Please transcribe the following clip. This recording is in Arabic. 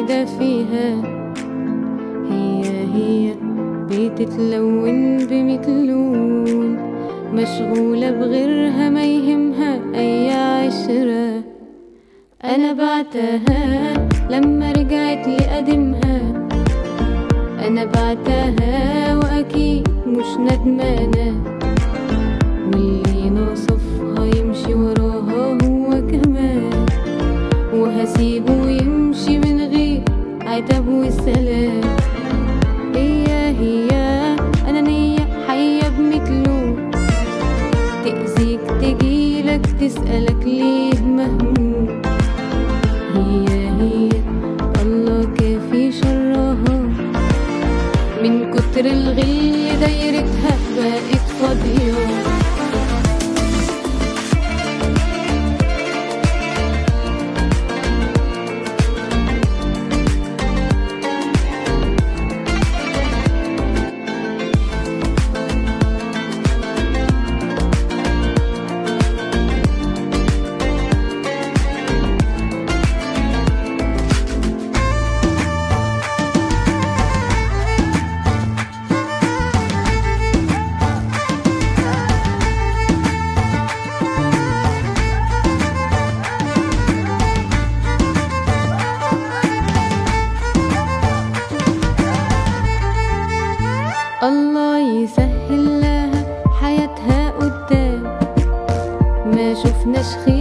وحيدة فيها، هي بتتلون بميت لون، مشغولة بغيرها ما يهمها أي عشرة. أنا بعتها لما رجعت لقديمها، أنا بعتها وأكيد مش ندمانة، واللي نصفها يمشي وراها هو كمان، وهسيبه يمشي من غير عتاب والسلام. هي أنانية حية بمثله، تأذيك تجيلك تسألك ليه مهموم. هي الله كافي شرها، من كتر الغل دايرتها بقت فاضية. الله يسهل لها حياتها قدام، ما شفناش خير